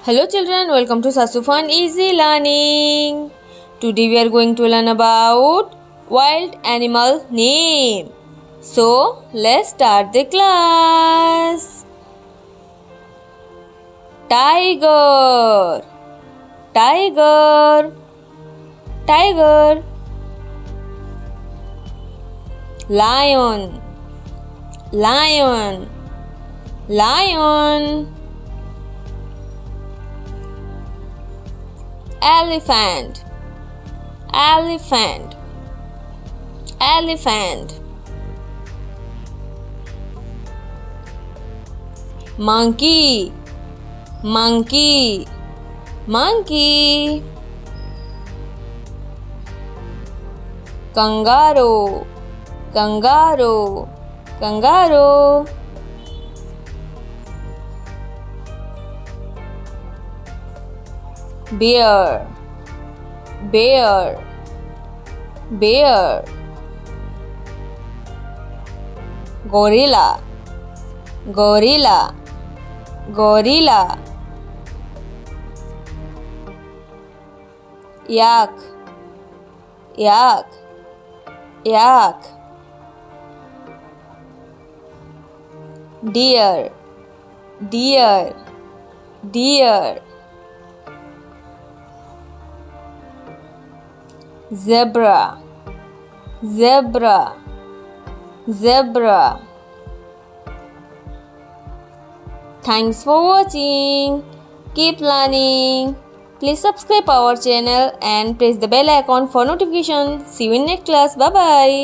Hello children, welcome to Sasu Fun Easy Learning. Today we are going to learn about wild animal name. So let's start the class. Tiger, tiger, tiger. Lion, lion, lion. Elephant, elephant, elephant. Monkey, monkey, monkey. Kangaroo, kangaroo, kangaroo. Bear, bear, bear. Gorilla, gorilla, gorilla. Yak, yak, yak. Deer, deer, deer. Zebra, zebra, zebra. Thanks for watching. Keep learning. Please subscribe our channel and press the bell icon for notification. See you in next class. Bye bye.